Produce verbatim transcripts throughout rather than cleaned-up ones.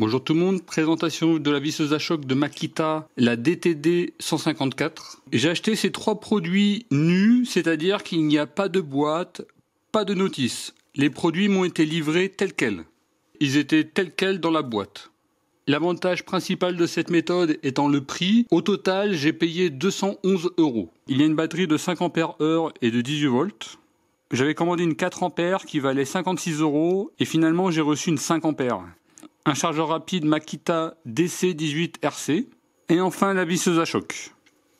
Bonjour tout le monde, présentation de la visseuse à choc de Makita, la D T D cent cinquante-quatre. J'ai acheté ces trois produits nus, c'est-à-dire qu'il n'y a pas de boîte, pas de notice. Les produits m'ont été livrés tels quels. Ils étaient tels quels dans la boîte. L'avantage principal de cette méthode étant le prix. Au total, j'ai payé deux cent onze euros. Il y a une batterie de cinq ampères heure et de dix-huit volts. J'avais commandé une quatre ampères qui valait cinquante-six euros et finalement j'ai reçu une cinq ampères. Un chargeur rapide Makita D C dix-huit R C et enfin la visseuse à choc.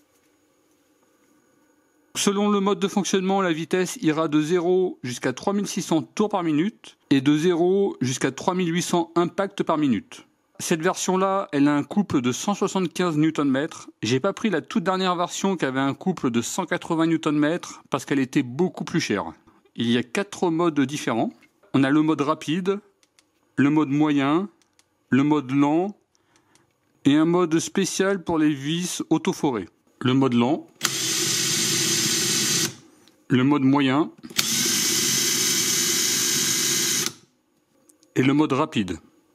Selon le mode de fonctionnement, la vitesse ira de zéro jusqu'à trois mille six cents tours par minute et de zéro jusqu'à trois mille huit cents impacts par minute. Cette version-là, elle a un couple de cent soixante-quinze newton-mètres. J'ai pas pris la toute dernière version qui avait un couple de cent quatre-vingts newton-mètres parce qu'elle était beaucoup plus chère. Il y a quatre modes différents. On a le mode rapide, le mode moyen, le mode lent et un mode spécial pour les vis autoforées. Le mode lent, le mode moyen et le mode rapide.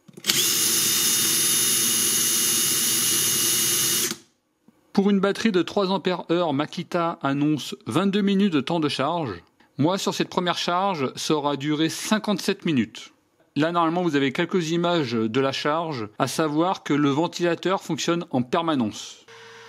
Pour une batterie de trois ampères heure, Makita annonce vingt-deux minutes de temps de charge. Moi, sur cette première charge, ça aura duré cinquante-sept minutes. Là, normalement, vous avez quelques images de la charge, à savoir que le ventilateur fonctionne en permanence.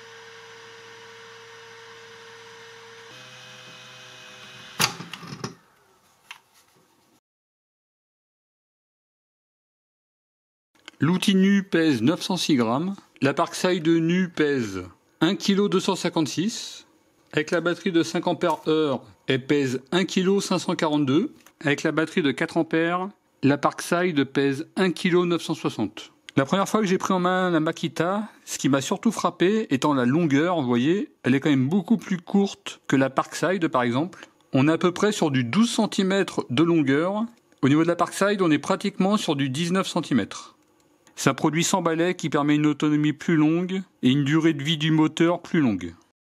L'outil nu pèse neuf cent six grammes. La Parkside nu pèse un virgule deux cent cinquante-six kg. Avec la batterie de cinq ampères heure, elle pèse un virgule cinq cent quarante-deux kg. Avec la batterie de quatre ampères, la Parkside pèse un virgule neuf cent soixante kg. La première fois que j'ai pris en main la Makita, ce qui m'a surtout frappé étant la longueur, vous voyez, elle est quand même beaucoup plus courte que la Parkside par exemple. On est à peu près sur du douze centimètres de longueur. Au niveau de la Parkside, on est pratiquement sur du dix-neuf centimètres. C'est un produit sans balai qui permet une autonomie plus longue et une durée de vie du moteur plus longue.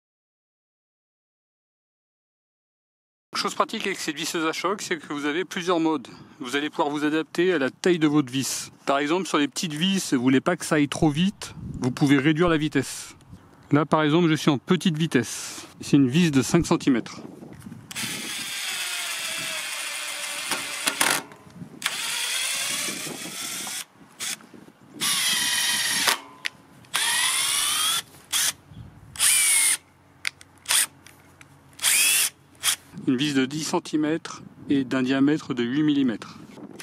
Chose pratique avec cette visseuse à choc, c'est que vous avez plusieurs modes. Vous allez pouvoir vous adapter à la taille de votre vis. Par exemple, sur les petites vis, vous voulez pas que ça aille trop vite, vous pouvez réduire la vitesse. Là, par exemple, je suis en petite vitesse. C'est une vis de cinq centimètres. Une vis de dix centimètres et d'un diamètre de huit millimètres.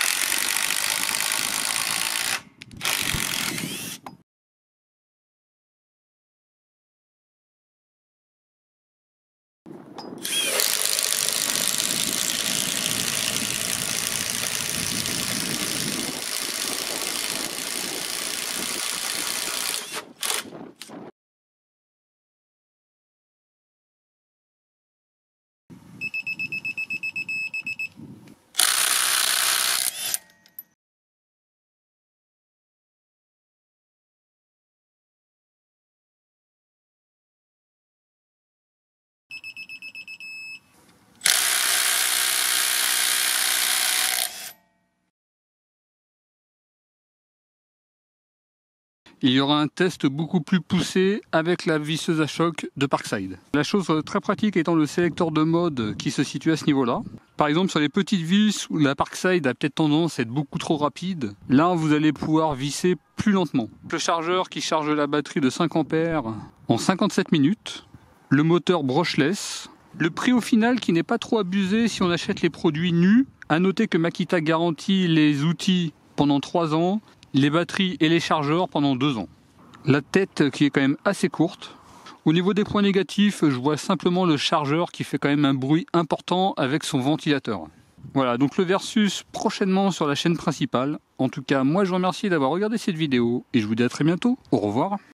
Il y aura un test beaucoup plus poussé avec la visseuse à choc de Parkside. La chose très pratique étant le sélecteur de mode qui se situe à ce niveau-là. Par exemple, sur les petites vis où la Parkside a peut-être tendance à être beaucoup trop rapide, là vous allez pouvoir visser plus lentement. Le chargeur qui charge la batterie de cinq ampères en cinquante-sept minutes. Le moteur brushless. Le prix au final qui n'est pas trop abusé si on achète les produits nus. À noter que Makita garantit les outils pendant trois ans. Les batteries et les chargeurs pendant deux ans. La tête qui est quand même assez courte. Au niveau des points négatifs, je vois simplement le chargeur qui fait quand même un bruit important avec son ventilateur. Voilà, donc le versus prochainement sur la chaîne principale. En tout cas, moi je vous remercie d'avoir regardé cette vidéo et je vous dis à très bientôt. Au revoir.